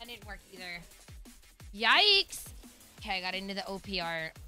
That didn't work either. Yikes. Okay, I got into the OPR.